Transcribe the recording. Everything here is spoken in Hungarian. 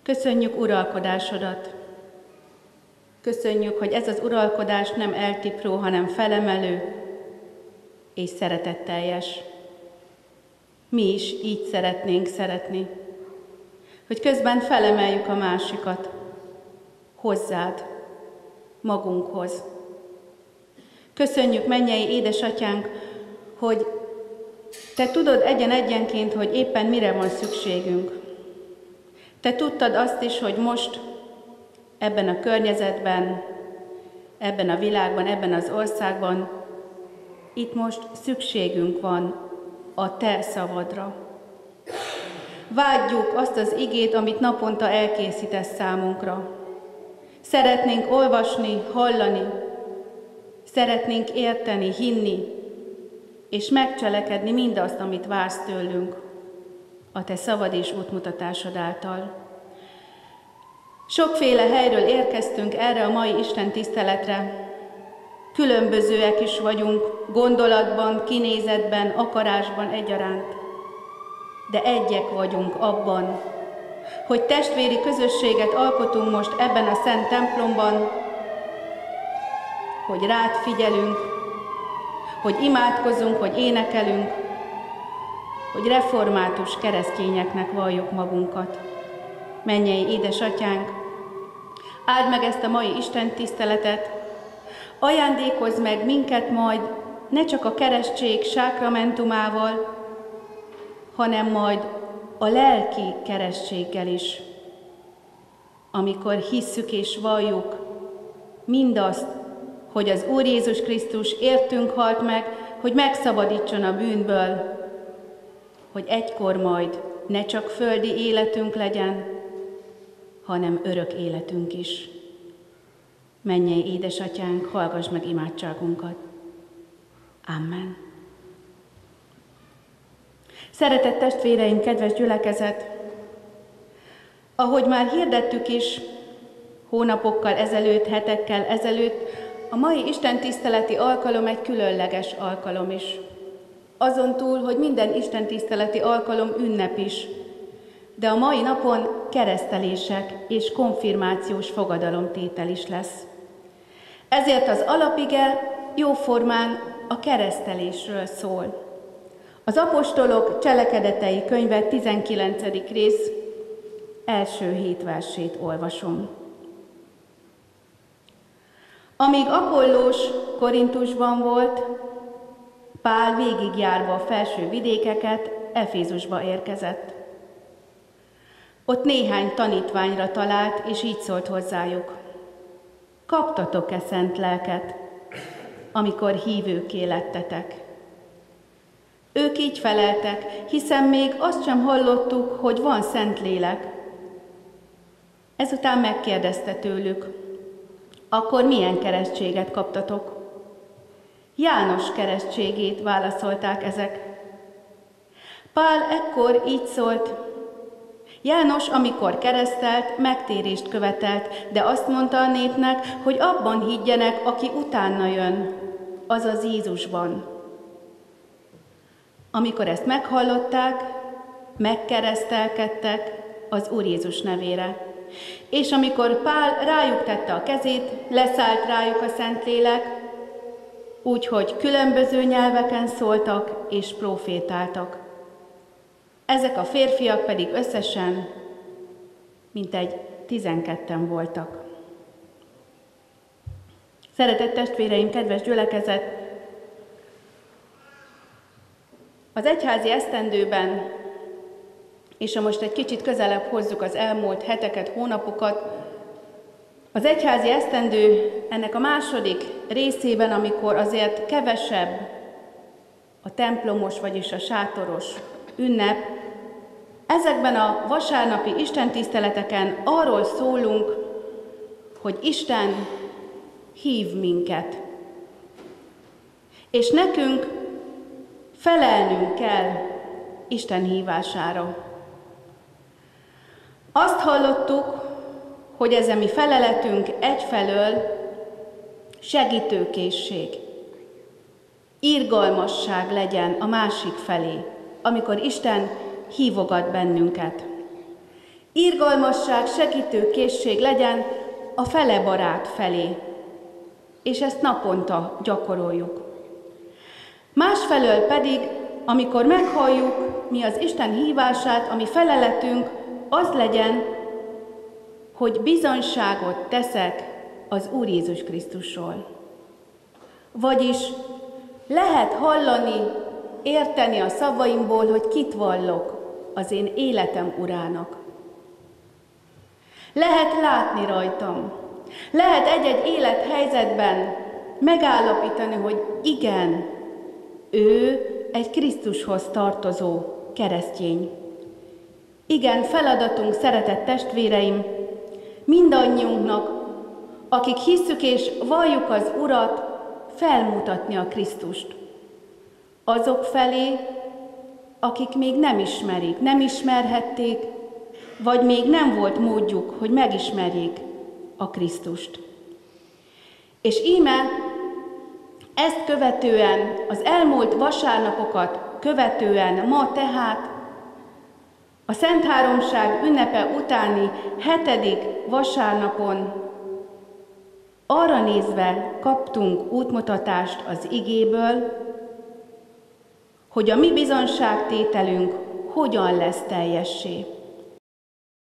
Köszönjük uralkodásodat. Köszönjük, hogy ez az uralkodás nem eltipró, hanem felemelő és szeretetteljes. Mi is így szeretnénk szeretni, hogy közben felemeljük a másikat hozzád, magunkhoz. Köszönjük, mennyei édesatyánk, hogy te tudod egyen-egyenként, hogy éppen mire van szükségünk. Te tudtad azt is, hogy most ebben a környezetben, ebben a világban, ebben az országban, itt most szükségünk van a te szavadra. Vágyjuk azt az igét, amit naponta elkészítesz számunkra. Szeretnénk olvasni, hallani, szeretnénk érteni, hinni, és megcselekedni mindazt, amit vársz tőlünk a te szavad és útmutatásod által. Sokféle helyről érkeztünk erre a mai Isten tiszteletre. Különbözőek is vagyunk gondolatban, kinézetben, akarásban egyaránt. De egyek vagyunk abban, hogy testvéri közösséget alkotunk most ebben a szent templomban, hogy rád figyelünk, hogy imádkozunk, hogy énekelünk, hogy református keresztényeknek valljuk magunkat. Mennyei édesatyánk, áld meg ezt a mai Isten tiszteletet, ajándékozz meg minket majd ne csak a keresztség sákramentumával, hanem majd a lelki keresztséggel is, amikor hisszük és valljuk mindazt, hogy az Úr Jézus Krisztus értünk halt meg, hogy megszabadítson a bűnből, hogy egykor majd ne csak földi életünk legyen, hanem örök életünk is. Mennyei édesatyánk, hallgass meg imádságunkat. Amen. Szeretett testvéreim, kedves gyülekezet! Ahogy már hirdettük is hónapokkal ezelőtt, hetekkel ezelőtt, a mai istentiszteleti alkalom egy különleges alkalom is. Azon túl, hogy minden istentiszteleti alkalom ünnep is, de a mai napon keresztelések és konfirmációs fogadalomtétel is lesz. Ezért az alapige jóformán a keresztelésről szól. Az apostolok cselekedetei könyve 19. rész első 7 versét olvasom. Amíg Apollós Korintusban volt, Pál végigjárva a felső vidékeket Efézusba érkezett. Ott néhány tanítványra talált, és így szólt hozzájuk. Kaptatok-e szent lelket, amikor hívőkké lettetek? Ők így feleltek, hiszen még azt sem hallottuk, hogy van szent lélek. Ezután megkérdezte tőlük, akkor milyen keresztséget kaptatok? János keresztségét, válaszolták ezek. Pál ekkor így szólt, János, amikor keresztelt, megtérést követelt, de azt mondta a népnek, hogy abban higgyenek, aki utána jön, azaz Jézusban. Amikor ezt meghallották, megkeresztelkedtek az Úr Jézus nevére. És amikor Pál rájuk tette a kezét, leszállt rájuk a Szentlélek, úgyhogy különböző nyelveken szóltak és profétáltak. Ezek a férfiak pedig összesen mintegy 12-en voltak. Szeretett testvéreim, kedves gyülekezet! Az egyházi esztendőben, és ha most egy kicsit közelebb hozzuk az elmúlt heteket, hónapokat, az egyházi esztendő ennek a második részében, amikor azért kevesebb a templomos, vagyis a sátoros ünnep, ezekben a vasárnapi istentiszteleteken arról szólunk, hogy Isten hív minket. És nekünk felelnünk kell Isten hívására. Azt hallottuk, hogy ez a mi feleletünk egyfelől segítőkészség, irgalmasság legyen a másik felé, amikor Isten hívogat bennünket. irgalmasság, segítő készség legyen a fele barát felé, és ezt naponta gyakoroljuk. Másfelől pedig, amikor meghalljuk mi az Isten hívását, ami feleletünk, az legyen, hogy bizonyságot teszek az Úr Jézus Krisztusról. Vagyis lehet hallani, érteni a szavaimból, hogy kit vallok az én életem Urának. Lehet látni rajtam, lehet egy-egy élethelyzetben megállapítani, hogy igen, ő egy Krisztushoz tartozó keresztény. Igen, feladatunk, szeretett testvéreim, mindannyiunknak, akik hisszük és valljuk az Urat, felmutatni a Krisztust. Azok felé, akik még nem ismerik, nem ismerhették, vagy még nem volt módjuk, hogy megismerjék a Krisztust. És íme ezt követően, az elmúlt vasárnapokat követően, ma tehát a Szent Háromság ünnepe utáni 7. vasárnapon arra nézve kaptunk útmutatást az igéből, hogy a mi bizonságtételünk hogyan lesz teljessé.